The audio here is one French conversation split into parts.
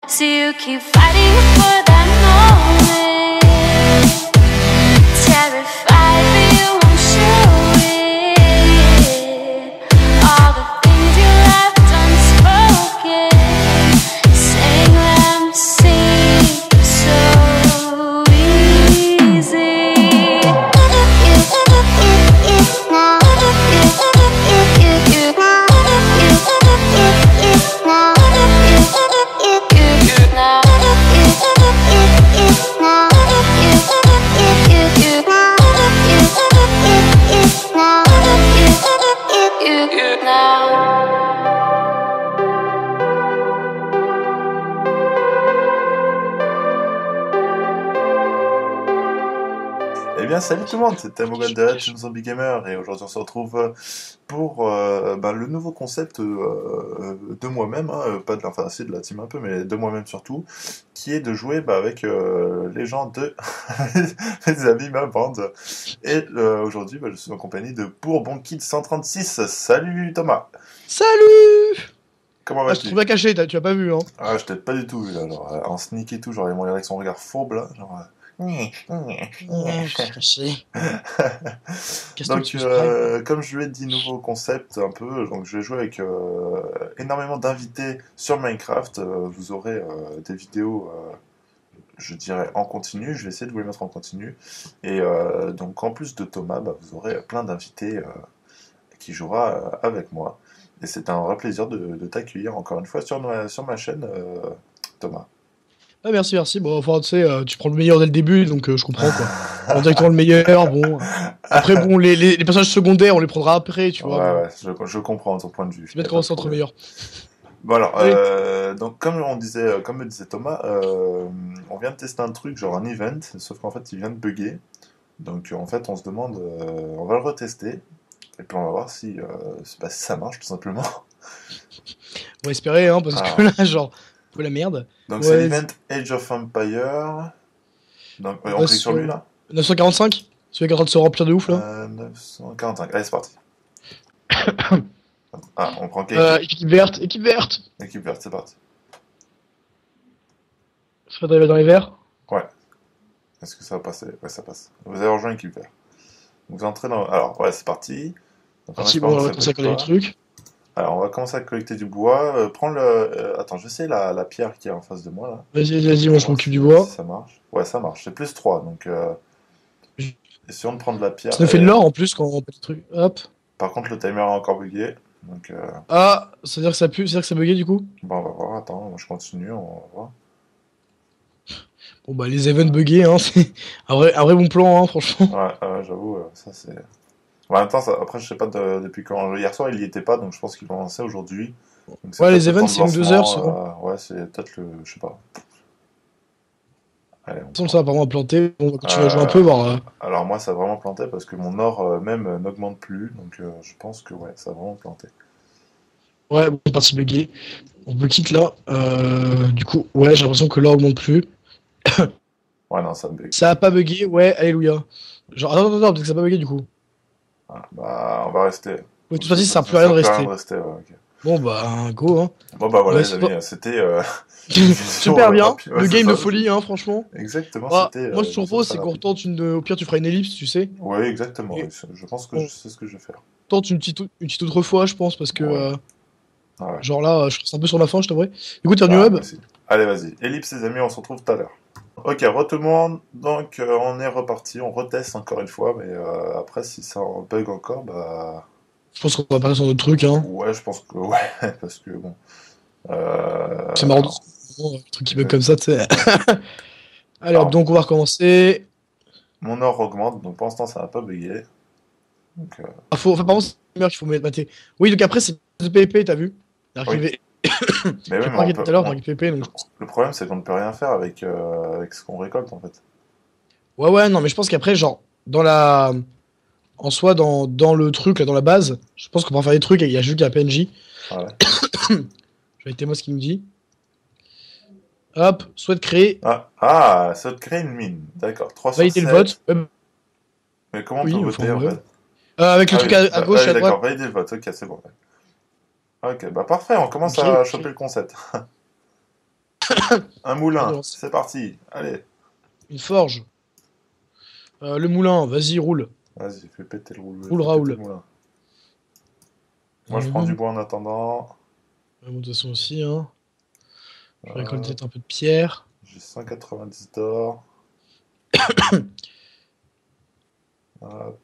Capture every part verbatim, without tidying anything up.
So you keep fighting for that moment, terrified but you won't show it. All the things you left unspoken, saying them seem so easy. Eh bien, salut tout le monde, c'était Morgan de Team Zombie Gamer et aujourd'hui on se retrouve pour euh, bah, le nouveau concept euh, de moi-même, hein, pas de la, enfin, si, de la team un peu, mais de moi-même surtout, qui est de jouer bah, avec euh, les gens de mes amis, ma bande. Et euh, aujourd'hui, bah, je suis en compagnie de Bourbon Kid cent trente-six. Salut Thomas. Salut. Comment Ah, vas-tu? je te trouve bien caché, tu as pas vu, hein. Ah, je t'ai pas du tout vu là, genre, en sneak et tout, genre il me regardait avec son regard fourbe là, genre... Ouais, je suis caché. Qu'est-ce que Donc, tu euh, comme je lui ai dit, nouveau concept un peu. Donc, je vais jouer avec euh, énormément d'invités sur Minecraft. Euh, vous aurez euh, des vidéos, euh, je dirais, en continu. Je vais essayer de vous les mettre en continu. Et euh, donc, en plus de Thomas, bah, vous aurez plein d'invités euh, qui jouera euh, avec moi. Et c'est un vrai plaisir de, de t'accueillir encore une fois sur ma, sur ma chaîne, euh, Thomas. Ah, merci, merci. Bon, enfin, tu sais, euh, tu prends le meilleur dès le début, donc euh, je comprends, quoi. On directement le meilleur, bon. Après, bon, les, les, les personnages secondaires, on les prendra après, tu vois. Ouais, bon. ouais, je, je comprends ton point de vue. C'est bien de commencer entre meilleurs. Bon alors, Oui. euh, donc comme on disait, comme me disait Thomas, euh, on vient de tester un truc genre un event, sauf qu'en fait il vient de bugger. Donc en fait on se demande, euh, on va le retester et puis on va voir si, euh, bah, si ça marche tout simplement. On va espérer, hein, parce Ah. que là, genre, un peu la merde. Donc Ouais, c'est l'event Age of Empire. Donc on clique sur lui là. neuf cent quarante-cinq. Celui qui est en train de se remplir de ouf, là. Euh, neuf cent quarante-cinq. Allez c'est parti. Ah on prend quelle Euh, équipe équipe verte, équipe verte. Équipe verte, c'est parti. Ça va d'arriver dans les verts. Ouais. Est-ce que ça va passer? Ouais ça passe. Vous avez rejoint l'équipe verte. Vous entrez dans... Alors ouais c'est parti. Donc, Parti, bon, on va commencer à coller les trucs. Alors, on va commencer à collecter du bois. Euh, prends le. Euh, attends, je sais la, la pierre qui est en face de moi là. Vas-y, vas-y, moi je On va m'occupe du voir bois. si ça marche. Ouais, ça marche. C'est plus trois. Donc, euh... essayons de prendre la pierre. Ça nous fait Et... de l'or en plus quand on pète le truc. Hop. Par contre, le timer a encore bugué. Donc, euh... Ah, ça veut dire que ça pue, ça veut dire que ça bugué du coup. bon, on va voir. Attends, moi je continue. On va voir. Bon bah les events buggés, hein, c'est un vrai, un vrai bon plan, hein, franchement. Ouais, ouais j'avoue, euh, ça c'est. En même temps, ça... après, je sais pas de... depuis quand. Hier soir, il y était pas, donc je pense qu'ils vont lancer aujourd'hui. Donc, Ouais, les peut-être le events, temps de c'est une ou deux heures, lancement, euh, Ouais, c'est peut-être le. Je sais pas. Allez, on De toute façon, ça va pas vraiment planter. On va continuer Euh, à jouer un peu, voir. euh, Alors moi ça a vraiment planté parce que mon or euh, même euh, n'augmente plus, donc euh, je pense que ouais ça a vraiment planté. Ouais, bon, partie buggée. On peut quitte là. Euh, du coup, ouais, j'ai l'impression que l'or augmente plus. Ouais non ça bug. Ça a pas bugué, ouais, alléluia. Genre, attends, attends, attends, parce que ça a pas bugué du coup. Ah, bah on va rester. Ouais, de toute façon, ça sert plus à rien de rester. de rester ouais, ok. Bon bah, go, hein. Bon bah voilà Ouais, les c'est amis, pas- c'était euh, Super bien. rapide. Ouais, Le c'est game ça, de c'est- folie, hein, franchement. Exactement Ah, c'était. moi, euh, ce que je propose, ça c'est qu'on rapide. retente une. Au pire, tu feras une ellipse, tu sais. Ouais exactement, Et- ouais, je pense que Bon. je sais ce que je vais faire. Tente une petite, une petite autre fois, je pense, parce que. Ouais. euh, Ah ouais. genre là, je reste un peu sur la fin, je t'avouerai. Écoute, t'es Ah, revenu web. moi aussi. Allez vas-y, ellipse les amis, on se retrouve tout à l'heure. Ok, re tout le monde, donc euh, on est reparti, on reteste encore une fois, mais euh, après si ça bug encore, bah... Je pense qu'on va passer sur d'autres trucs, hein. Ouais, je pense que ouais, parce que bon. Euh... C'est marrant, de... un truc qui bug comme ça, tu sais. Allez, hop, Alors. donc on va recommencer. Mon or augmente, donc pour l'instant ça n'a pas bugué. Donc, euh... Ah, faut... Enfin, par contre, c'est le meilleur qu'il faut mettre mater. Oui, donc après, c'est le P V P, t'as vu? Arrivé. mais oui, J'ai mais pas on arrêté peut... tout à l'heure, on- dans le P V P, donc. Le problème c'est qu'on ne peut rien faire avec, euh, avec ce qu'on récolte en fait. Ouais, ouais, non, mais je pense qu'après, genre, dans la. En soi, dans, dans le truc, là, dans la base, je pense qu'on pourra faire des trucs et il y a juste un P N J. Ah ouais. Je vais Thémos qui me dit. Hop, souhaite créer. Ah, ah, ça te crée une mine, d'accord. trois sur Valider le sept. vote. Ouais, Mais comment on Oui, peut enfin, voter en ouais. fait? Euh, avec le Ah truc oui, à, à bah, gauche, ah oui, à droite. d'accord, valider le vote, ok, c'est bon. Ok, bah parfait, on commence Ok, à ok. choper le concept. Un moulin, Alors, c'est parti. Allez, Une forge. Euh, le moulin, vas-y, roule. vas-y, fais péter le roule. Roule, fais Raoul. péter le moulin. Moi, je prends du bois en attendant. Ouais, bon, de toute façon aussi, hein. Je Euh, récolte peut-être un peu de pierre. J'ai cent quatre-vingt-dix d'or. Hop,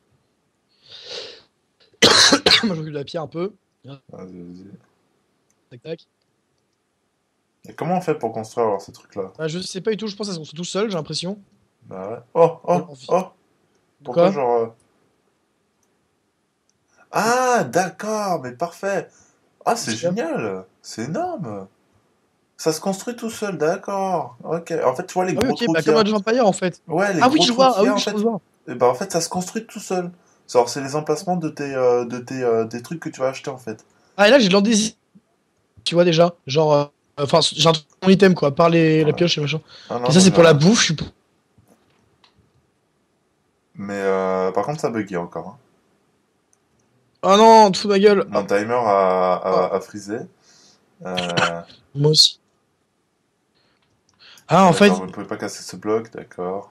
Moi, je m'occupe de la pierre un peu. vas-y, vas-y. Tac, tac. Et comment on fait pour construire alors ces trucs-là? Bah, je sais pas du tout, je pense qu'elles sont tout seul, j'ai l'impression. Bah ouais. Oh, oh, Alors, vi- oh. Pourquoi Quoi? genre... euh, Ah, d'accord, mais parfait. Ah, c'est Qu'est-ce qu'il y a? génial. C'est énorme. Ça se construit tout seul, d'accord. Ok. En fait, tu vois les Ah oui, gros ok, trous bah qu'il y comme a. Age of Empire en fait. Ouais, les Ah oui, gros je trous vois, ah qu'il y oui, a, en je fait. vois. Et bah, en fait, ça se construit tout seul. Genre, c'est les emplacements de tes, euh, de tes, euh, des trucs que tu vas acheter, en fait. Ah, et là, j'ai de l'endésir, tu vois déjà. Genre, euh, enfin, j'ai un truc, mon item quoi, par les, la Ouais. pioche et machin. Ah Et non, ça, moi, c'est j'ai pour la rien. bouffe, je suis pour- Mais, euh, par contre, ça buguait encore, hein. Ah non, te fous de ma gueule. Mon Ah, timer a, ah, a, a frisé. Euh, moi aussi. Ah, en d'accord, fait, vous ne pouvez pas casser ce bloc, d'accord.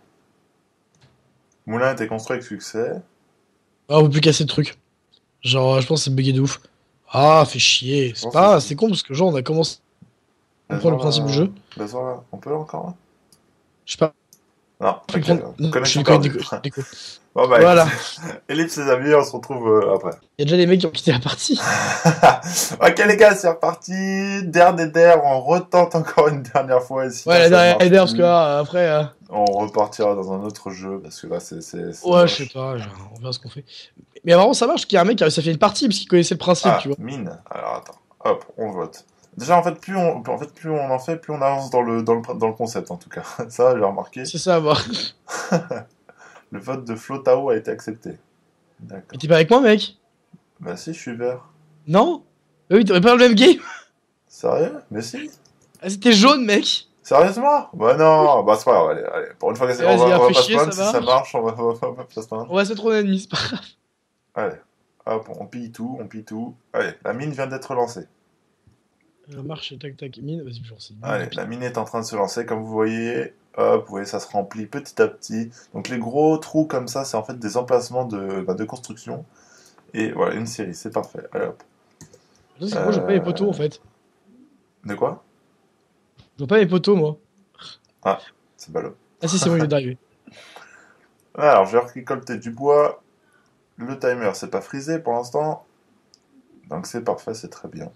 Moulin a été construit avec succès. ah, on peut plus casser de trucs. Genre, je pense que c'est bugué de ouf. Ah, fait chier. Je C'est pense que pas, c'est... c'est con parce que genre, on a commencé à comprendre Laisse-moi le principe du là. jeu. Laisse-moi là. On peut encore là? Je sais pas, Non, je vais ok. prendre. Non, je Connexion suis déco, perdue. déco, déco. Bon bah écoutez, Voilà. Ellipse les amis, on se retrouve euh, après. Il y a déjà des mecs qui ont quitté la partie. Ok les gars, c'est reparti. Dernier der, on retente encore une dernière fois. Et si Ouais, là la ça ne dernière marche idée, parce que plus, là, après. euh, on repartira dans un autre jeu parce que là c'est c'est c'est Ouais, je sais moche. pas, genre, on verra ce qu'on fait. Mais vraiment, ça marche qu'il y a un mec qui a réussi à faire une partie parce qu'il connaissait le principe, tu Ah, vois. mine. Alors attends, hop, on vote. Déjà en fait plus on en fait plus on en fait, plus on avance dans le dans le dans le concept en tout cas. Ça j'ai remarqué. C'est ça, bah. Le vote de Flotao a été accepté. Mais D'accord. t'es pas avec moi, mec? Bah si, je suis vert. Non? Ah oui, t'aurais pas le même game? Sérieux? Mais si. Ah, c'était jaune, mec. Sérieusement? Bah non, bah c'est pas grave, allez, allez. Pour une fois que c'est- Allez, on vas-y, va, hein, on va fais pas se chier, plaindre, ça si ça marche. marche, on va, on va, on va pas se plaindre. On va se mettre en ennemi, c'est pas grave. Allez, hop, on pille tout, on pille tout. Allez, la mine vient d'être lancée. Alors, marche, tac, tac, mine. Vas-y, genre, c'est mine. Allez, la mine est en train de se lancer, comme vous voyez. Hop, vous voyez, ça se remplit petit à petit. Donc les gros trous comme ça, c'est en fait des emplacements de, bah, de construction. Et voilà, une série, c'est parfait. Allez hop. Je sais que moi, je vois pas les poteaux, Euh... en fait. De quoi? Je vois pas les poteaux, moi. Ah, c'est ballot. Ah si, c'est bon, il est d'arriver. Alors, je vais récolter du bois. Le timer, c'est pas frisé pour l'instant. Donc c'est parfait, c'est très bien.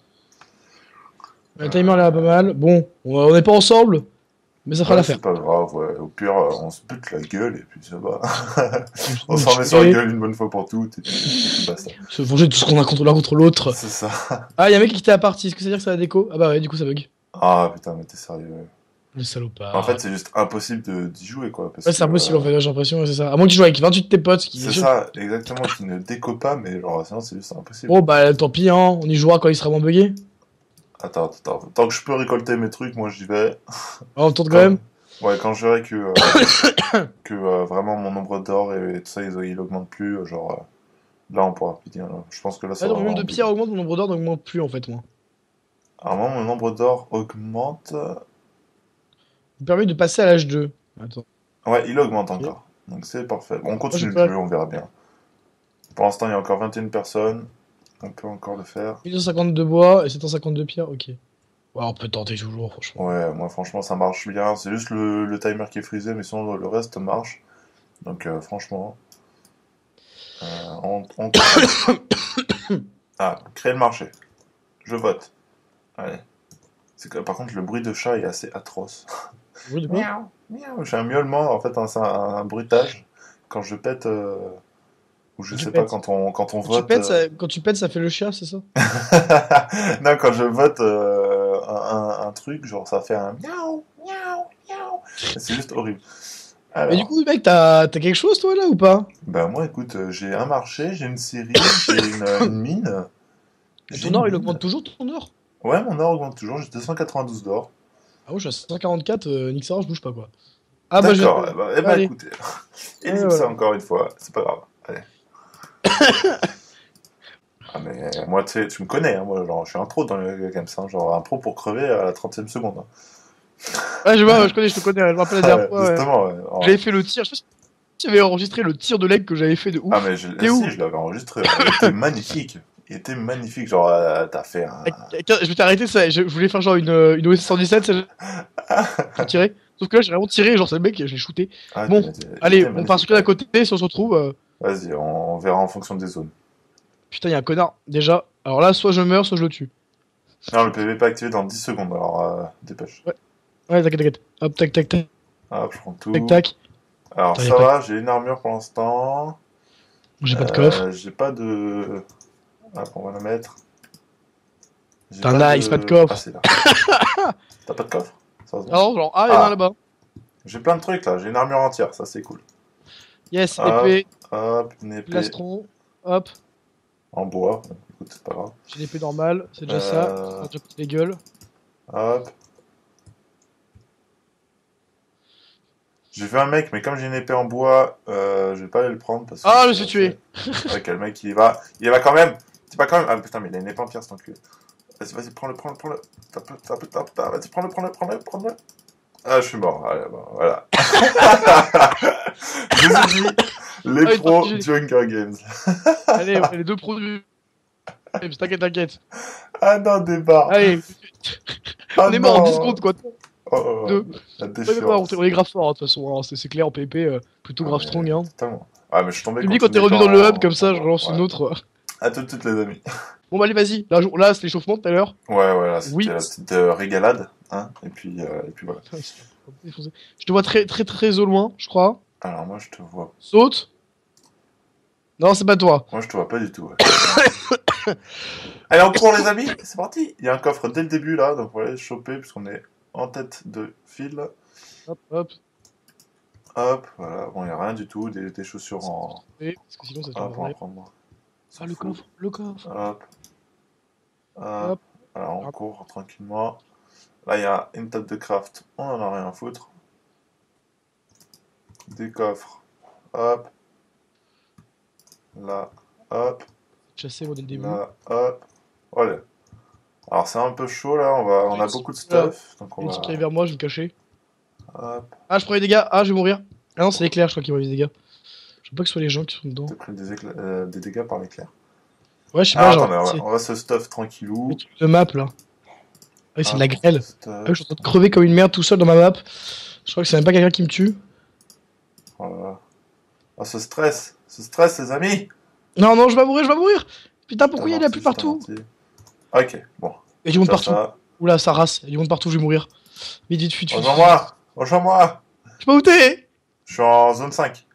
Le timer, là, pas mal. Bon, on est pas ensemble, mais ça fera Ouais, l'affaire. c'est pas grave, ouais. Au pire, euh, on se bute la gueule et puis ça va. On On s'en met sur la gueule une bonne fois pour toutes et puis, et puis basta. se venger de tout ce qu'on a contre l'un contre l'autre. C'est ça. Ah, il y a un mec qui quitté la partie. Est-ce que ça veut dire que ça la déco? Ah bah ouais, du coup, ça bug. Ah putain, mais t'es sérieux. Le salopard. En fait, c'est juste impossible de- d'y jouer, quoi. Parce Ouais, c'est que, impossible euh, en fait, j'ai l'impression, ouais, c'est ça. À moins que tu joues avec vingt-huit de tes potes qui. C'est ça, exactement, qui ne déco pas, mais genre, sinon, c'est juste impossible. Bon, bah tant pis, hein, on y jouera quand il sera moins bugué. Attends, attends, attends. Tant que je peux récolter mes trucs, moi, j'y vais. Ah, on tourne quand même. Ouais, quand je verrai que, euh, que euh, vraiment mon nombre d'or et, et tout ça, il, il augmente plus, euh, genre, euh, là, on pourra plus dire. Je pense que là, ça Ah, va donc, mon nombre vraiment de pierres bugger. augmente, mon nombre d'or n'augmente plus en fait, moi. Alors, moi, mon nombre d'or augmente. Ça me permet de passer à l'âge deux. Attends. Ouais, il augmente encore. Donc, c'est parfait. Bon, on continue Moi, le je jeu, on verra bien. Pour l'instant, il y a encore vingt et une personnes. On peut encore le faire. mille deux cent cinquante-deux bois et sept cent cinquante-deux pierres, ok. Ouais, on peut tenter toujours, franchement. Ouais, moi, franchement, ça marche bien. C'est juste le, le timer qui est frisé, mais sinon, le reste marche. Donc, euh, franchement. euh, on, on... Ah, créer le marché. Je vote. Allez. C'est que, par contre, le bruit de chat est assez atroce. Oui, de quoi? Miaou, miaou. J'ai un miaulement, en fait, un, c'est un, un bruitage. Quand je pète, euh, ou je Quand tu sais pas, pètes. quand on, quand on Quand tu, vote. pètes, euh, ça... quand tu pètes, ça fait le chat, c'est ça? Non, quand je vote euh, un, un- un truc, genre ça fait un miaou, miaou, miaou. C'est juste horrible. Mais du Alors, coup, mec, t'as t'as quelque chose toi là ou pas? bah moi, écoute, euh, j'ai un marché, j'ai une série, j'ai une, une mine. Et J'ai ton une or, il mine. augmente toujours ton or? Ouais, mon or augmente toujours, j'ai deux cent quatre-vingt-douze d'or. Ah ouais, je suis à cent quarante-quatre, euh, Nixar, je bouge pas quoi. Ah bah je D'accord, viens eh de- bah, eh bah, Allez. écoutez, Ouais, ellipse voilà. encore une fois, c'est pas grave. Allez. Ah mais moi, tu sais, tu me connais, hein, moi, genre, je suis un pro dans le games, hein, genre un pro pour crever à la trentième seconde. Hein. Ouais, je vois, ouais, je connais, je te connais, ouais, je me rappelle la dernière fois. Ouais. Justement, ouais. Oh. J'avais fait le tir, je sais pas si tu avais enregistré le tir de leg que j'avais fait de ouf. Ah, mais je, T'es si, où je l'avais enregistré. Il était magnifique. Il était magnifique. Genre, euh, t'as fait un. Je m'étais arrêté, ça, je voulais faire genre une, une O S cent dix-sept, c'est pour tirer. Sauf que là, j'ai vraiment tiré, genre c'est le mec, je l'ai shooté. Ah, Bon, mais t'es- allez, t'es on magnifique. part sur que d'à côté, si on se retrouve. euh, Vas-y, on, on verra en fonction des zones. Putain, y'a un connard, déjà. Alors là, soit je meurs, soit je le tue. Non, le P V pas activé dans dix secondes, alors euh, dépêche. Ouais, t'inquiète, t'inquiète. Hop, tac, tac, tac, Hop, je prends tout. tac, tac. Alors, Attends, ça y a va, j'ai une armure pour l'instant. J'ai pas de Euh, coffre. J'ai pas de. Hop, on va la mettre. J'ai Putain, nice, pas de coffre. Ah, c'est là. T'as pas de coffre? Ça se voit. Non, genre, ah, y'en a Ah. un là-bas. J'ai plein de trucs là, j'ai une armure entière, ça c'est cool. Yes, Ah. épée, Hop, une épée plastron. Hop, en bois. Bon, écoute, c'est pas grave. j'ai l'épée normale, c'est déjà Euh. ça. Ça a déjà pété les gueules. Hop. J'ai vu un mec, mais comme j'ai une épée en bois, euh, je vais pas aller le prendre parce que. Ah, je me suis tué. Ok, le mec il y va. Il y va quand même. C'est pas quand même. Ah putain, mais il a une épée en pierre cet enculé. Vas-y, vas-y, prends-le, prends-le, prends-le. Tape, tape, tape, tape. Vas-y, prends-le, prends-le, prends-le, prends-le. Ah, je suis mort. Allez, bon, voilà. Je vous ai dit, les Ah, il pros t'a du Hunger Games. Allez, on fait les deux produits. Allez, T'inquiète, t'inquiète. Ah non, débat. Allez, Ah on est mort en non. dix secondes quoi. Oh, oh, oh. Deux. La Ouais, mais déchéance. pas, on est on est grave fort hein, de toute façon, hein, c'est c'est clair en P V P, euh, plutôt Ah, grave mais strong. Hein. Totalement. Ah, mais je suis tombé Tu me dis contre quand t'es une revenu épée dans le en- hub comme ça, je relance ouais. une autre. À tout de suite, les amis. Bon bah allez, vas-y. Là, je- là c'est l'échauffement tout à l'heure. Ouais, voilà, c'était Oui. la petite euh, régalade. Hein, et, puis, euh, et puis voilà. Putain, ils sont défoncés. Je te vois très très très au loin, je crois. Alors, moi, je te vois. Saute. Non, c'est pas toi. Moi, je te vois pas du tout. Ouais. Allez, on court, les amis. C'est parti. Il y a un coffre dès le début, là. Donc, on va aller le choper, puisqu'on est en tête de file. Hop, hop. Hop, voilà. Bon, il n'y a rien du tout. Des, des chaussures en. Et, parce que sinon ça te Hop, on va fait prendre moi. Ah, le coffre, le coffre. Hop. Hop. Hop. Alors, on Hop. court tranquillement. Là, il y a une table de craft. On en a rien à foutre. Des coffres. Hop. Là. Hop. Chassé, moi, dès le début. Là. Hop. Voilà. Alors, c'est un peu chaud, là. On, va... on a beaucoup de stuff. Donc, on Une va... petite qui arrive vers moi, je vais me cacher. Hop. Ah, je prends les dégâts. Ah, je vais mourir. Ah non, c'est l'éclair, je crois, qui m'a mis des dégâts. Je veux pas que ce soit les gens qui sont dedans. T'as pris des, écla- euh, des dégâts par l'éclair. Ouais, je sais Ah, pas, attendez, genre. on c'est- va, on va se stuff tranquillou. les trucs de map là. Ah oui, c'est de la Hop, grêle. stuff. Ah oui, je suis en train de crever comme une merde tout seul dans ma map. Je crois que c'est même pas quelqu'un qui me tue. Voilà. Oh, ce stress. Ce stress, les amis. Non, non, je vais mourir, je vais mourir. Putain, pourquoi il y en a Amorti, plus juste partout? amorti. Ok, bon. Il y a du monde Ça, partout. ça. Oula, ça race. Il y a du monde partout, je vais mourir. Vite, vite, fuite, fuite. Rejoins-moi. Rejoins-moi. Je sais pas où t'es. Je suis en zone cinq.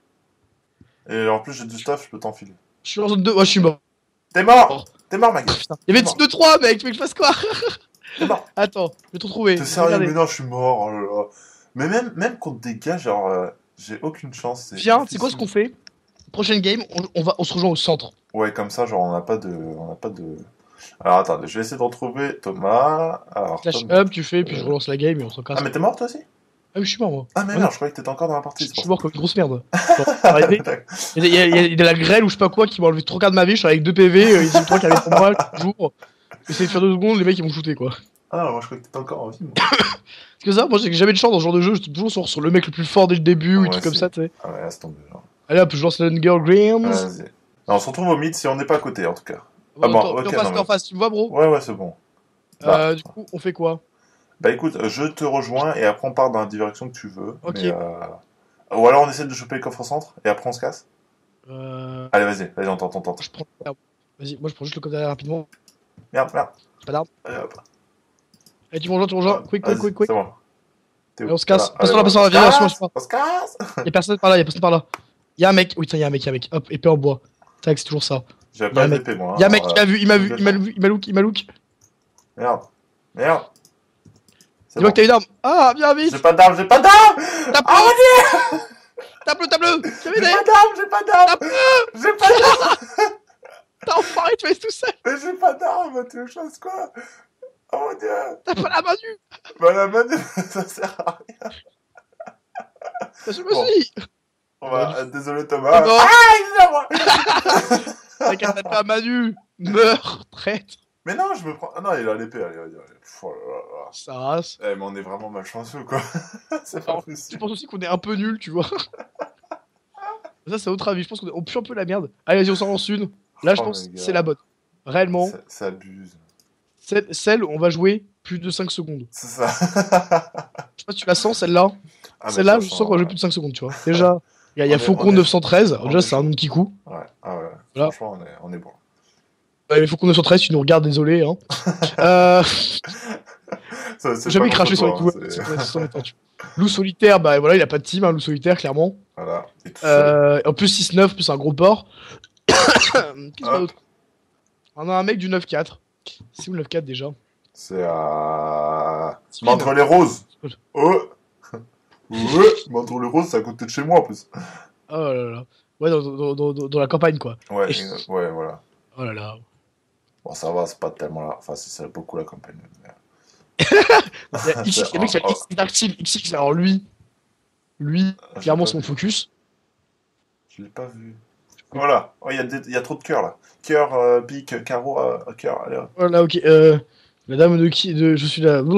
Et en plus, j'ai du stuff, je peux t'enfiler. Je suis en zone deux. Ouais, je suis mort. T'es mort. T'es mort, ma gueule. Putain. Il y avait Mort. team de trois, mec. Tu veux que je fasse quoi? T'es mort. Attends, je vais te retrouver. T'es sérieux? Regardez. Mais non, je suis mort. Oh là là. Mais même, même contre des gars, genre, euh, j'ai aucune chance. c'est Viens, c'est quoi ce difficile. qu'on fait? Prochaine game, on, on va, on se rejoint au centre. Ouais, comme ça, genre, on n'a pas de, on n'a pas de. Alors, attendez, je vais essayer de retrouver Thomas. Alors, Slash Thomas. up, tu fais, puis je relance la game et on s'en casse. Ah, mais t'es mort toi aussi? Ah oui, je suis mort, moi. Ah, mais Ouais. merde, je croyais que t'étais encore dans la partie. Je c'est suis pour mort comme une grosse merde. Genre, arrivé, D'accord. Il y, a, il y a- il y a de la grêle ou je sais pas quoi qui m'a enlevé trois quarts de ma vie. Je suis avec deux P V, euh, ils ont trois qui avaient pour moi, toujours. J'essaie de faire deux secondes, les mecs ils m'ont shooté quoi. Ah, moi, je croyais que t'étais encore en vie, moi. Parce que ça, moi j'ai jamais de chance dans ce genre de jeu, j'étais toujours sur, sur le mec le plus fort dès le début ou Ouais, des trucs comme si. ça, tu sais. Ah, ouais, laisse tomber, genre. Allez hop, je lance le Hunger Games. Vas-y. Non, on se retrouve au mid si on n'est pas à côté, en tout cas. Bon, Ah bon, attends, ok, t'es en face, non, t'es mais- en face, tu me vois, bro? Ouais, ouais, c'est bon. Bah. Euh, du coup, on fait quoi? Bah écoute, je te rejoins et après on part dans la direction que tu veux. Ok. Mais, euh... Ou alors on essaie de choper le coffre au centre et après on se casse. Euh. Allez, vas-y, vas-y, on tente, on tente. Je prends. Vas-y, moi je prends juste le code derrière rapidement. Merde, merde. J'ai pas d'arme. Allez, hop. Allez, tu me rejoins, tu me rejoins. Quick, quick, Vas-y, quick, quick. C'est bon. T'es où? Allez, on se casse. Voilà. Passe-toi Allez, là, passe-toi là, on se viens, casse, suis-moi, On se casse. Y'a personne par là, y'a personne par là. Y'a un mec, oui, tiens, y'a un mec, y'a un mec. Hop, épée en bois. Tac, c'est toujours ça. J'avais Y a pas un mec- d'épée, moi. hein, Y'a un mec, alors, il m'a vu, il m'a je vu, suis il m'a d'accord. vu, il m'a look, il m'a look. Merde. Merde. C'est Dis-moi bon. que t'as une arme. Ah, viens vite. J'ai pas d'arme, j'ai pas d'arme. Tape-le, Ah, mon dieu. tape-le, tape-le. J'ai J'ai aidé. pas d'arme, j'ai pas d'arme. J'ai pas d'arme. T'as enfoiré, tu fais tout seul. Mais j'ai pas d'arme, tu veux que je fasse quoi? Oh mon dieu. T'as pas la main nue. Bah la manette, ça sert à rien. Je me Bon. suis. On va... euh, Désolé Thomas. Non. Ah, excusez-moi. T'as qu'à taper à main nue. Meurs, traître. Mais non, je me prends. Ah non, il a l'épée, allez, allez, allez. Pff, oh là là. Ça race. Eh, mais on est vraiment malchanceux, quoi. C'est pas Alors, je possible. pense aussi qu'on est un peu nul, tu vois. Ça, c'est autre avis. Je pense qu'on est- on pue un peu la merde. Allez, vas-y, on s'en lance une. Là, je Oh, pense les que gars. c'est la bonne. Réellement, Ça, ça abuse. celle, celle où on va jouer plus de cinq secondes. C'est ça. Je sais pas si tu la sens, celle-là. Ah, mais Celle-là, ça je sent. sens qu'on va jouer plus de cinq secondes, tu vois. Déjà, il y a, il y a On est- Faucon on est- neuf cent treize. on Déjà, est c'est un chaud. nom qui coûte. Ouais, ah ouais. Voilà. Franchement, on est, on est bon. Euh, Faucon neuf cent treize, tu nous regardes, désolé. Hein. euh, Ça, c'est jamais pas craché contre sur les toi, hein, coups. c'est- C'est c'est embêtant, tu vois. Loup solitaire, bah voilà, il a pas de team, hein, Loup solitaire, clairement. Voilà. Et tout seul. Euh, en plus, six neuf, plus un gros port. Qu'est-ce qu'il y a Hop. d'autre? On a un mec du neuf quatre. C'est où le neuf quatre déjà? C'est à. Spin. Montre les roses. Oh. Ouais, Montre les roses, c'est à côté de chez moi en plus. Oh là là. Ouais, dans, dans, dans, dans- dans la campagne, quoi. Ouais, Et- euh, ouais, voilà. Oh là là. Bon, ça va, c'est pas tellement là. Enfin, si, c'est beaucoup la campagne. mais- Il y a X X, le mec qui Oh, s'appelle X Darkseid. X X, alors lui, lui, j'ai clairement, pas c'est mon vu. focus. Je l'ai pas vu. Voilà. Oh, il y, a des- il y a trop de cœurs là. Cœur, euh, pique, carreau, euh, cœur. Allez. hop. Voilà, ok. Euh, la dame de qui de, je suis là.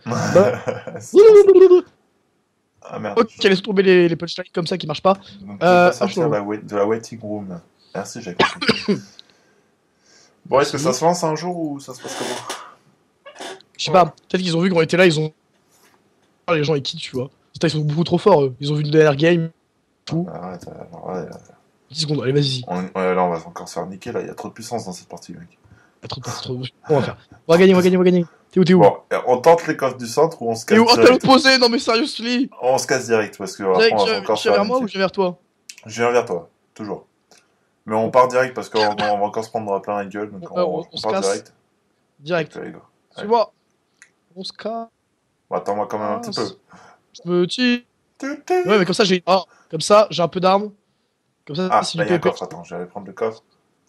C'est pas ça. Ah merde. Ok, laisse tomber les, les punchlines comme ça qui marchent pas. Donc, tu Euh, peux pas sortir ah, la wait- de la waiting room. Merci, j'ai compris. Bon, est-ce que ça se lance un jour ou ça se passe comment? Je sais pas, peut-être qu'ils ont vu qu'on était là, ils ont. Les gens ils quittent, tu vois. Putain, ils sont beaucoup trop forts, eux. Ils ont vu une dernière game. Tout. Arrête, alors, ouais, dix secondes, allez, vas-y. on- ouais, là, on va encore se faire niquer. Là, il y a trop de puissance dans cette partie, mec. Ah, trop, trop, trop. On va faire. On va gagner, on va gagner, on va gagner. T'es où, t'es où? Bon, on tente les coffres du centre ou on se T'es casse où? Oh, t'as direct. l'opposé! Non, mais seriously! On se casse direct parce que Direct, après, on tu va encore tu se viens faire vers moi ou niquer. je viens vers toi? Je viens vers toi, toujours. Mais on part direct parce qu'on on va encore se prendre plein la gueule. Donc Ouais, on, on- on on se part casse. direct. Direct. Allez, go. Suis-moi. On se casse. Bon, attends-moi quand même un petit peu. Je me tue. Tu, tu. Ouais, mais comme ça, j'ai. Ah, comme ça, j'ai un peu d'armes. Comme ça, Ah, si là, du il y a un P V P. coffre. Attends, je vais aller prendre le coffre.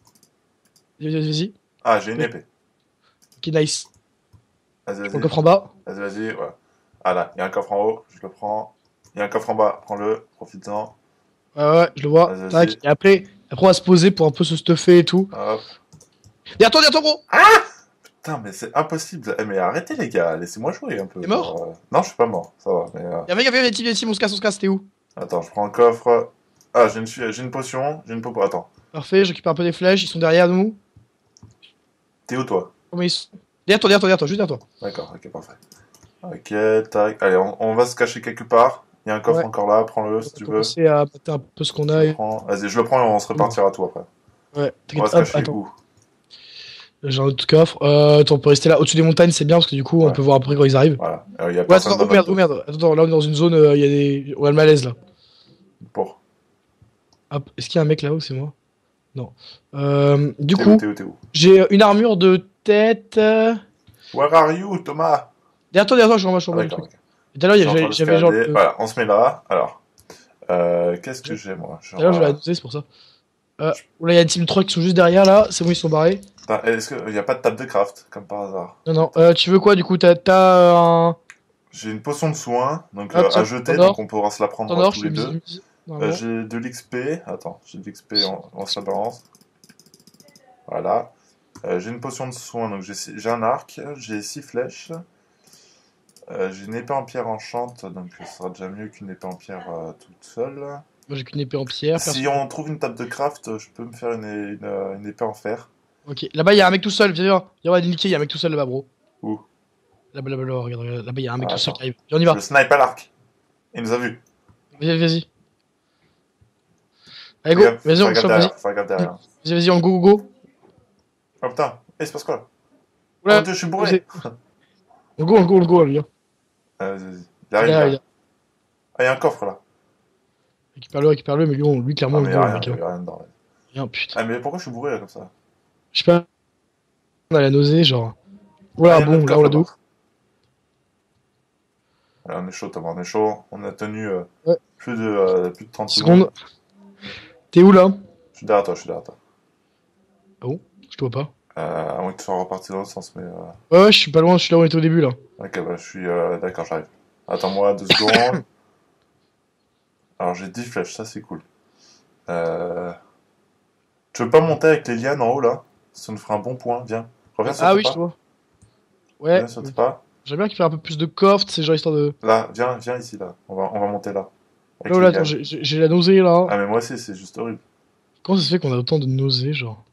Vas-y, vas-y, vas-y. Ah, j'ai une Oui. épée. Ok, nice. Vas-y, Je prends le vas-y. coffre en bas. Vas-y, vas-y. Voilà. Ah là, il y a un coffre en haut. Je le prends. Il y a un coffre en bas. Prends-le. Profite-en. Ouais, ouais, je le vois. Vas-y, Tac. vas-y. Et après, après, on va se poser pour un peu se stuffer et tout. Hop. Derrière toi, derrière toi, gros! Putain, mais c'est impossible. Eh, mais arrêtez, les gars. Laissez-moi jouer un peu. T'es mort genre, euh, Non, je suis pas mort. Ça va. Mais, euh, Y'a mec, y'a mec, y'a on se casse, on se casse, t'es où? Attends, je prends un coffre. Ah, j'ai une, j'ai une potion. J'ai une popo. Attends. Parfait, je récupère un peu des flèches, ils sont derrière nous. T'es où, toi? Comment ils sont? Derrière toi, derrière toi, derrière toi, juste derrière toi. D'accord, ok, parfait. Ok, tac. Allez, on, on va se cacher quelque part. Il y a un coffre Ouais. encore là. Prends-le On si va tu veux. commencer à mater un peu ce qu'on a. Je le Et... prends. Vas-y, je le prends et on se repartira tout après. Ouais, On va t'inquiète, se hop, cacher attends. où? J'ai un autre coffre. Euh, attends, on peut rester là. Au-dessus des montagnes, c'est bien parce que du coup, on Ouais. peut voir après quand ils arrivent. Voilà. Euh, Il y a Ouais, personne attends, dans oh merde, notre oh merde. Attends, là, on est dans une zone, euh, il y a des. On a le malaise là. dos. Pour. Hop, est-ce qu'il y a un mec là-haut? C'est moi? Non. Euh, du T'es où, coup, t'es où, t'es où? j'ai une armure de tête. euh, Where are you, Thomas? Derrière toi, derrière toi, je remets, je Ah, remets le d'accord, truc. ok. Et tout à l'heure, il y Je suis en avait- train j'avais genre. d'escalader. le- Voilà, on se met là. Alors, euh, qu'est-ce que j'ai, moi? Tout à l'heure, je vais la Genre, doser, c'est pour ça. Euh, là, il y a une team trois qui sont juste derrière là. C'est bon, ils sont barrés. Attends, est-ce qu'il n'y a pas de table de craft, comme par hasard? Non, non. Euh, tu veux quoi du coup? T'as t'as un. J'ai une potion de soin, donc Ah, euh, tiens, à jeter, t'en donc on pourra se la prendre T'en or, tous je les te deux. dis. Euh, Normalement. j'ai de l'X P. Attends, j'ai de l'X P en, en se la balance. Voilà. Euh, j'ai une potion de soin, donc j'ai six- j'ai un arc, j'ai six flèches. Euh, j'ai une épée en pierre enchante, donc ce sera déjà mieux qu'une épée en pierre euh, toute seule. Moi, j'ai qu'une épée en pierre. Si perso- on trouve une table de craft, je peux me faire une, une, euh, une épée en fer. Ok. Là-bas, il y a un mec tout seul. Viens, viens. Viens, on va niquer. Il y a un mec tout seul là-bas, bro. Où? Là-bas, là-bas, là, regarde, regarde. Là-bas, il y a un mec Ah, tout seul attends. qui arrive. Viens, on y Je va. le snipe à l'arc. Il nous a vus. Vas-y, vas-y. Allez, go. Fais gaffe, Vas-y, fais on gaffe chope, derrière, vas-y. fais gaffe derrière. Vas-y, vas-y, on go, go, go. Oh putain, eh, il se passe quoi là? Oh Oula, mon dieu, je suis bourré! On go, on go, on go, viens. Ah, vas-y, vas-y. Derrière, Derrière, derrière. il y a- Ah, il y a un coffre là. Récupère-le, récupère-le, mais lui, on- lui Ah, clairement, mais on il le y a go, rien, mec. il hein. y a rien dedans. là. Viens, putain. Ah, mais pourquoi je suis bourré là comme ça? Je sais pas. On a la nausée, genre. Voilà, Ah, il y a bon, notre là, on l'a coffre, de ouf. là-bas. Ouais, on est chaud, Thomas, on est chaud. On a tenu euh, Ouais. plus, de, euh, plus de trente Seconde. secondes. T'es où là? Je suis derrière toi, je suis derrière toi. Ah bon? Je te vois pas. Euh, à moins que tu sois reparti dans l'autre sens, mais. Euh... Ouais, ouais, je suis pas loin, je suis là où on était au début là. Ok, bah, je suis. Euh... D'accord, j'arrive. Attends-moi deux secondes. Alors, j'ai dix flèches, ça c'est cool. Euh... Tu veux pas monter avec les lianes en haut là? Ça nous fera un bon point, viens. Reviens sur Ah tes oui, pas. je te vois. Ouais, Reviens sur tes pas. j'aimerais bien qu'il fasse un peu plus de coffre, c'est genre histoire de. Là, viens, viens ici, là. On va, on va monter là. Avec Oh les là, attends, gars. j'ai- j'ai j'ai la nausée là. Ah, mais moi aussi, c'est juste horrible. Comment ça se fait qu'on a autant de nausées, genre?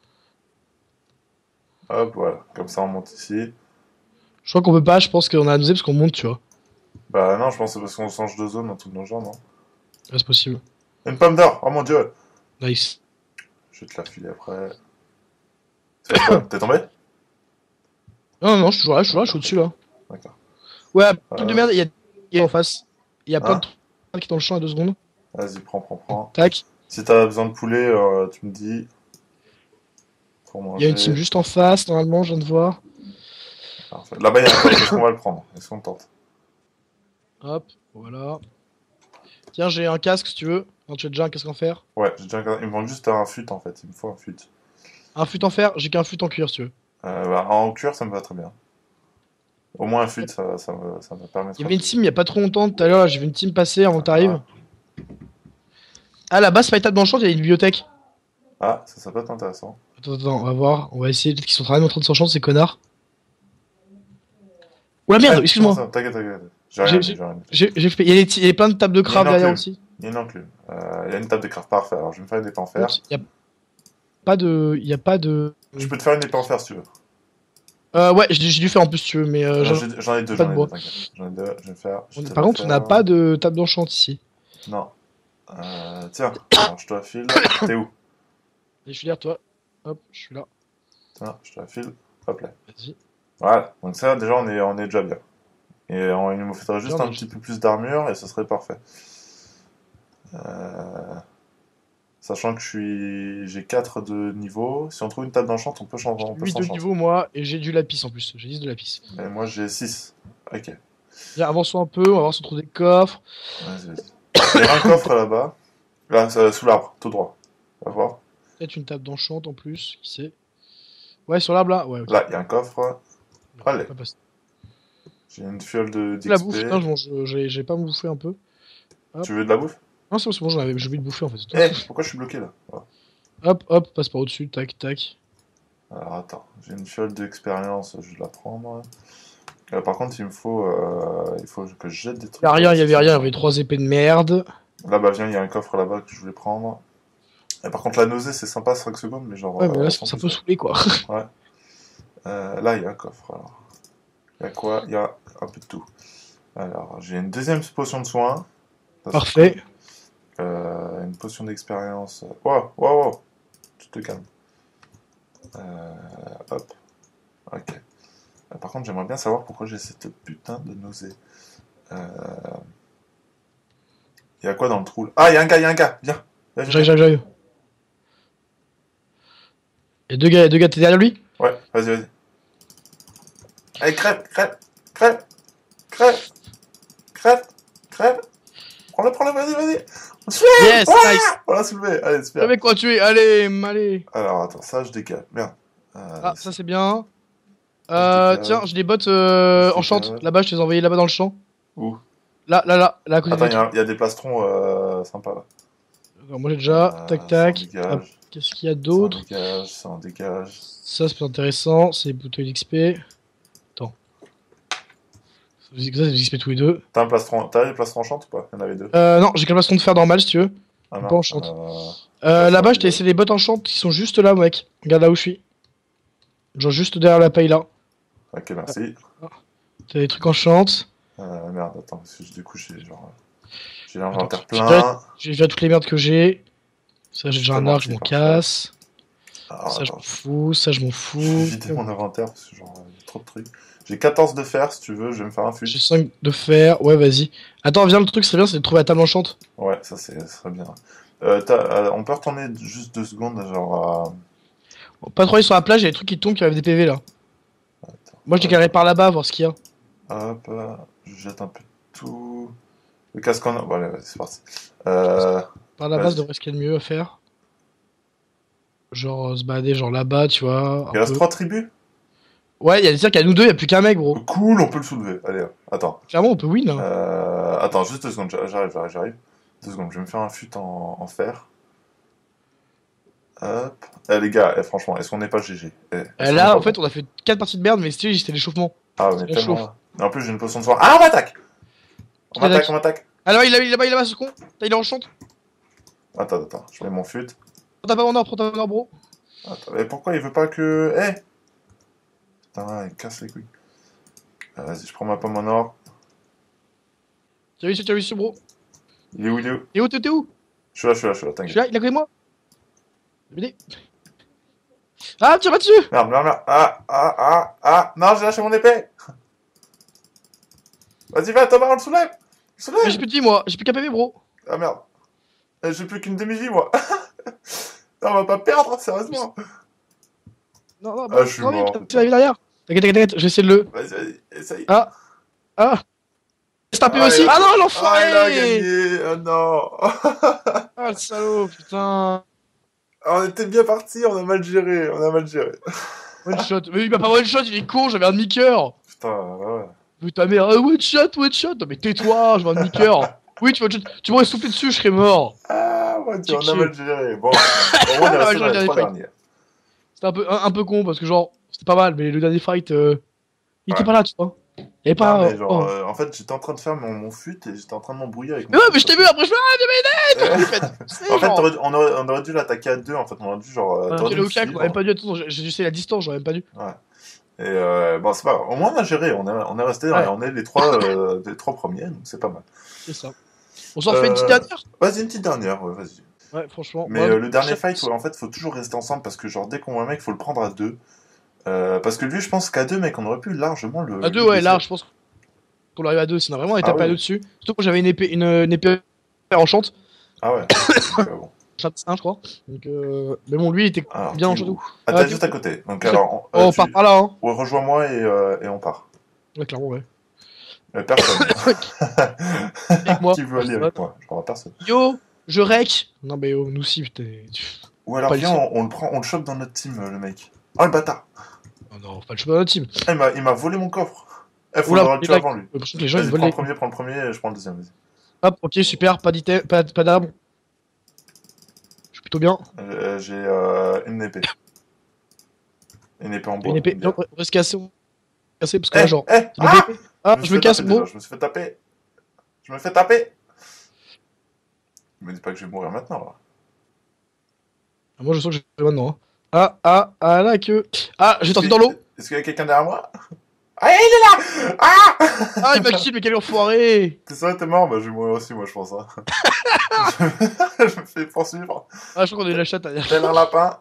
Hop, voilà. Comme ça, on monte ici. Je crois qu'on peut pas, je pense qu'on a la nausée parce qu'on monte, tu vois. Bah non, je pense que c'est parce qu'on change de zone, un truc dans le genre, non? Ouais, c'est possible. Une pomme d'or! Oh mon dieu! Nice. Je vais te la filer après. C'est quoi? T'es tombé? Non, non, je suis toujours là, je suis là, je suis au-dessus là. D'accord. Ouais, truc Euh, de merde, il y a, il y a en face. Il y a plein Hein? de trucs qui sont dans le champ à deux secondes. Vas-y, prends, prends, prends. Tac. Si t'as besoin de poulet, euh, tu me dis. Pour Il y a une manger. team juste en face, normalement, je viens de voir. Parfait. Là-bas, il y a un coffre. Est-ce qu'on va le prendre? Est-ce qu'on tente? Hop, voilà. Tiens, j'ai un casque si tu veux. Non, tu as déjà un casque en fer. Ouais, j'ai déjà un... Il me manque juste un fut en fait. Il me faut un fut. Un fut en fer, j'ai qu'un fut en cuir si tu veux. Euh, bah, en cuir, ça me va très bien. Au moins un fut, ça, ça, me, ça me permettra. Il y avait une team il y a pas trop longtemps, tout à l'heure, là, j'ai vu une team passer avant que t'arrives. Ah, là-bas, c'est pas étape d'enchant, il y a une bibliothèque. Ah, ça, ça peut être intéressant. Attends, attends, on va voir. On va essayer. Peut-être qu'ils sont travaillés en train de s'enchanter, ces connards. Ouais, merde, Eh, excuse-moi. comment ça T'inquiète, t'inquiète. J'ai rien J'ai- dit, j'ai- j'ai rien dit. J'ai j'ai fait... Il y a, des ti- il y a plein de tables de crabe Il y a une derrière enclume. aussi. Il y a une enclume. Euh, il y a une table de craft parfait. Alors, je vais me faire une épée en fer. Il y a pas de. Il y a pas de. Je peux te faire une épée en fer si tu veux. Euh, ouais, j'ai j'ai dû faire en plus si tu veux, mais. Euh, Euh, j'en- j'ai- J'en ai deux, pas j'en de ai bois. deux, t'inquiète. J'en ai deux, je vais me faire. je on- vais te Par la contre, on n'a faire. pas de table d'enchant ici. Non. Euh, tiens, alors je te la file. T'es où? Et je suis derrière toi. Hop, je suis là. Tiens, je te la file. Hop là. Vas-y. Voilà. Donc ça, déjà, on est, on est déjà bien. Et on, il nous faudrait juste Bien, un mais- petit peu plus d'armure et ce serait parfait. Euh, Sachant que je suis, j'ai quatre de niveau. Si on trouve une table d'enchant, on peut changer. On peut huit de s'enchanter. niveau, moi, et j'ai du lapis en plus. J'ai dix de lapis. Et moi, j'ai six. Ok. Viens, avançons un peu, on va voir si on trouve des coffres. Vas-y, vas-y. Il y a un coffre là-bas. Là, c'est sous l'arbre, tout droit. On va voir. Peut-être une table d'enchant en plus, qui sait. Ouais, sur l'arbre là. Ouais, ok. Là, il y a un coffre. Allez. Pas passer. J'ai une fiole de La d'X P. bouffe, putain, je mange- j'ai j'ai pas me bouffer un peu. Tu veux de la bouffe? Non, c'est bon, c'est bon, j'en avais- j'ai envie de bouffer en fait. c'est tout. Eh, pourquoi je suis bloqué là? Voilà. Hop, hop, passe par au-dessus, tac, tac. Alors attends, j'ai une fiole d'expérience, je vais la prendre. Euh, par contre, il me faut, euh, il faut que je jette des trucs. Y'a rien, y'avait rien, y'avait trois épées de merde. Là, bah viens, il y a un coffre là-bas que je voulais prendre. Et par contre, la nausée, c'est sympa, cinq secondes, mais genre. Ouais, mais euh, là, sans ça plus, peut saouler quoi. ouais. Euh, là, il y a un coffre alors. Il y a quoi? Il y a un peu de tout. Alors, j'ai une deuxième potion de soin. Ça, c'est Parfait. cool. Euh, une potion d'expérience. Wow, wow, wow. Tu te calmes. Euh, hop. Ok. Euh, Par contre, j'aimerais bien savoir pourquoi j'ai cette putain de nausée. Euh... Il y a quoi dans le trou là? Ah, il y a un gars, il y a un gars. Viens. Viens, viens, J'arrive, viens. j'arrive, j'arrive. Y'a deux gars, y'a deux gars, t'es derrière lui? Ouais, vas-y, vas-y. Allez, crève, crève, crève, crève, crève, crève. Prends-le, prends-le, vas-y, vas-y. Soulève. Yes, Ouais, nice. on l'a soulevé. Allez, super. Avec quoi tuer? Allez, allez. Alors, attends, ça, je décale. Merde. Euh, Ah, ça c'est bien. Euh, décale. tiens, j'ai des bottes euh, Je en chante. décale. Là-bas, je te les ai envoyées là-bas dans le champ. Où? Là, là, là, là, à côté Attends, de il y, a- il y a des plastrons euh, sympas là. Alors, moi j'ai déjà. Euh, tac, ça en tac. dégage. Hop, qu'est-ce qu'il y a Ça en d'autre? dégage, ça en dégage. Ça, c'est plus intéressant. C'est des bouteilles d'X P. Attends. Ça, c'est des X P tous les deux. T'as un plastron, t'as des plastrons enchantes ou pas? Il y en avait deux. Euh, non, j'ai qu'un plastron de fer normal si tu veux. Ah pas non. enchante. Euh, Euh, ça, là-bas, ça, je t'ai laissé les bottes en chante qui sont juste là, mec. Regarde là où je suis. Genre juste derrière la paille là. Ok, merci. T'as des trucs en chante. Euh, merde, attends, parce que du coup, j'ai genre. J'ai l'inventaire Attends, plein. J'ai déjà toutes les merdes que j'ai. Ça, j'ai déjà un Tellement arc, je m'en parfait. casse. Alors, Ça, je attends, m'en fous. Ça, je m'en je vais fous. vider mon inventaire parce que genre, il y a trop de trucs. J'ai quatorze de fer si tu veux, je vais me faire un fut. J'ai cinq de fer. Ouais, vas-y. Attends, viens, le truc, c'est bien, c'est de trouver la table enchante. Ouais, ça, c'est, ça serait bien. Euh, t'as- euh, on peut retourner juste deux secondes, genre. à- Bon, pas trop aller sur la plage, il y a des trucs qui tombent qui avaient des P V là. Attends, Moi, je décalerai par là-bas, voir ce qu'il y a. hop, euh, je jette un peu de tout. Le casque en. Bon, allez, vas-y, c'est parti. Euh, Par là-bas, Vas-y. ça devrait ce qu'il y a de mieux à faire. Genre, euh, se balader, genre là-bas, tu vois. il un reste peu. trois tribus. Ouais, il y a des dire qu'il y a nous deux, il y a plus qu'un mec, gros. Cool, on peut le soulever. Allez, hop, attends. Clairement, on peut win. Hein. Euh, attends, juste deux secondes, j'arrive, j'arrive, j'arrive. Deux secondes, je vais me faire un fut en, en fer. Hop. Eh, les gars, eh, franchement, est-ce qu'on n'est pas G G? Eh, est-ce Euh, qu'on là, est en pas fait, bon? on a fait quatre parties de merde, mais c'était c'était l'échauffement. Ah, mais Ça tellement. chauffe. Et en plus, j'ai une potion de soin. Ah, on m'attaque! On Qui m'attaque, attaque? on m'attaque. Ah là, il est là, il est là-bas, il est là-bas, ce con. Là, il est en chante. Attends, attends, je mets mon fut. Prends ta pas mon or, prends ta mon or, bro. Attends, mais pourquoi il veut pas que. Eh! Putain, il casse les couilles. Ah, vas-y, je prends ma pomme en or. Tu as vu, tu as vu, bro. Il est où, il est où? Et où, t'es t'es où? Je suis là, je suis là, je suis là, Je suis t'inquiète. là, il a collé moi. B D. Ah, tire pas dessus. Merde, merde, merde. Ah, ah, ah, ah. Non, j'ai lâché mon épée. Vas-y, va, Thomas, on le soulève. On le Mais soulève. j'ai plus de vie, moi. J'ai plus qu'un P V, bro. Ah, merde. Eh, J'ai plus qu'une demi-vie, moi. Non, on va pas perdre, sérieusement. Non, non, Ah, bah, je suis non, mort, vite, putain. tu vas derrière. T'inquiète, t'inquiète, t'inquiète, je vais essayer de le. Vas-y, vas-y, essaye. Ah, ah. C'est un P V Ah, aussi. il a- Ah non, Ah, il a l'enfoiré. gagné. Oh non. Ah, le salaud, putain. On était bien parti, on a mal géré, on a mal géré. One shot. Mais il m'a pas one shot, il est con, j'avais un demi-cœur. Putain, ouais. Putain, merde, euh, one shot, one shot. Non, mais tais-toi, j'avais un demi-cœur. Oui, tu, vas- tu m'aurais soufflé dessus, je serais mort. Ah, ouais, tu, on a Chichi. mal géré. Bon, au moins, on est On a resté mal dans les géré trois les fights. derniers. C'était un peu, un, un peu con parce que, genre, c'était pas mal, mais le dernier fight, euh, il était Ouais. pas là, tu vois. Il y avait pas. Non, mais genre, oh. euh, en fait, j'étais en train de faire mon, mon fut et j'étais en train de m'embrouiller avec Mais mon ouais, fut, mais je t'ai vu parce après, je fais ah, viens que- m'aider. Tu sais, En fait, genre. t'aurais dû- on, aurait, on aurait dû l'attaquer à deux, en fait, on aurait dû, genre, euh, Ouais, t'aurais j'ai dû le me hack, on suivre. avait pas dû attendre, j'ai j'ai essayé la distance, j'aurais même pas dû. Ouais. Et euh, bon, c'est pas grave. Au moins, on a géré, on est, on est resté, Ouais. on est les trois, euh, les trois premiers, donc c'est pas mal. C'est ça. On s'en refait une petite Euh, dernière. Vas-y, une petite dernière, ouais, vas-y. Ouais, franchement. Mais moi, euh, le dernier je- fight, ouais, en fait, faut toujours rester ensemble parce que, genre, dès qu'on voit un mec, faut le prendre à deux. Euh, parce que lui, je pense qu'à deux, mec, on aurait pu largement le. À deux, le ouais, baisser. là, je pense qu'on arrive à deux, sinon vraiment on est Ah tapé oui. à deux dessus. Surtout quand j'avais une épée, une, une épée enchante, Ah ouais. Donc, euh, bon. enchante un, je crois. Donc, euh... mais bon, lui, il était Alors, bien t'es enchant où tout. Ah, Ah, t'es tu- juste à côté. Donc, Je- alors, Oh, euh, on tu- part par là, hein. ouais, rejoins-moi et, euh, et on part. Ouais, clairement, ouais. Euh, personne. Avec moi. Qui veut aller avec moi? Je crois personne. Yo, je rec. Non, mais oh, nous aussi, putain. Ou alors, Pas le viens, seul. on, on le prend, on le chope dans notre team, euh, le mec. Oh, le bâtard! Oh non, pas le chemin de notre team. Ah, il m'a, il m'a volé mon coffre. Eh, faut Oula, le il tuer a- avant lui. J'ai l'impression que les gens ils Vas-y, volent prends le les. premier, prends le premier, et je prends le deuxième, vas-y. Hop, ok, super, pas d'item, pas, pas d'arme. Je suis plutôt bien. Euh, j'ai euh, une épée. Une épée en bois. Une épée. j'aime bien. Non, on va se casser. On va se casser parce que Eh, là, genre. eh, c'est une ah épée. Ah, me je suis me fait casse, taper bro. déjà, je me suis fait taper. Je me fais taper. Me dis pas que je vais mourir maintenant, là. Ah, moi, je sens que je vais maintenant. Hein. Ah, ah, ah, là, que. Ah, j'ai tenté dans l'eau. Est-ce qu'il y a quelqu'un derrière moi? Ah, il est là! Ah! Ah, il m'a kill, mais quel enfoiré. T'es sûr que t'es mort? Bah, je vais mourir aussi, moi, je pense. Hein. Je me fais poursuivre. Ah, je crois qu'on a eu la chatte derrière. Tel un lapin.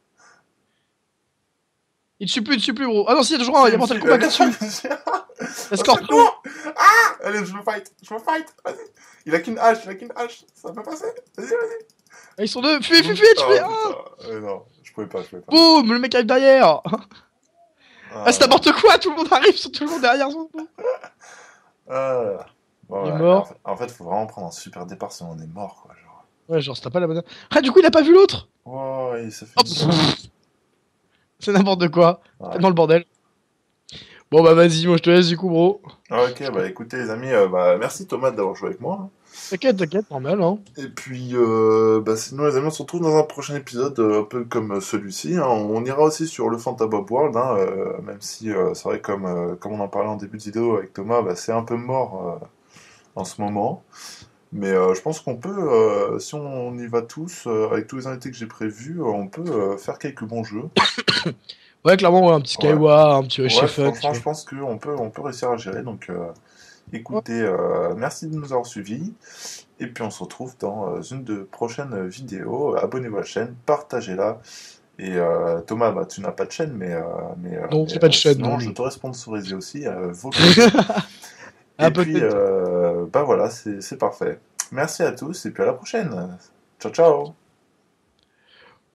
Il te suit plus, il te suit plus, gros. Ah non, si, il y a toujours un, il y a Mortal Kombat dessus. La Scorpion. Scorpion! Ah! Allez, je me fight, je me fight, vas-y. Il a qu'une hache, il a qu'une hache, ça peut passer. Vas-y, vas-y. Ah, ils sont deux. Fuis, fuis, fuis, tu Oh, fais. Ah, putain. Euh, non, je pouvais pas, je pouvais pas. boum, le mec arrive derrière. Ah, Ah, c'est n'importe quoi, tout le monde arrive, ils sont tout le monde derrière son dos. ah. Bon, Il est ouais, mort. En fait, en fait, faut vraiment prendre un super départ si on est mort, quoi. Genre. Ouais, genre, c'était pas la bonne. Ah, du coup, il a pas vu l'autre. Oh, il s'est fait. Oh, pff. C'est n'importe quoi. Ouais. Tellement le bordel. Bon, bah, vas-y, moi, je te laisse, du coup, bro. Ah, ok, bah écoutez, les amis, euh, bah, merci Thomas d'avoir joué avec moi. T'inquiète, t'inquiète, normal, hein. Et puis, euh, bah, sinon, les amis, on se retrouve dans un prochain épisode, euh, un peu comme celui-ci. Hein. On ira aussi sur le Fantabob World, hein, euh, même si euh, c'est vrai, comme, euh, comme on en parlait en début de vidéo avec Thomas, bah, c'est un peu mort euh, en ce moment. Mais euh, je pense qu'on peut, euh, si on y va tous, euh, avec tous les invités que j'ai prévus, euh, on peut euh, faire quelques bons jeux. Ouais, clairement, ouais, un petit Skywa, un petit Ouais, Chef franchement, je pense qu'on peut, on peut réussir à gérer. Donc, euh, écoutez, euh, merci de nous avoir suivis. Et puis, on se retrouve dans euh, une de prochaines vidéos. Abonnez-vous à la chaîne, partagez-la. Et euh, Thomas, bah, tu n'as pas de chaîne, mais... Euh, mais euh, Non, mais, j'ai pas de euh, chaîne, Sinon, non, je mais- t'aurais sponsorisé aussi. Euh, vos Ah, Et puis, peut-être. euh, bah voilà, c'est c'est parfait. Merci à tous, et puis à la prochaine. Ciao, ciao.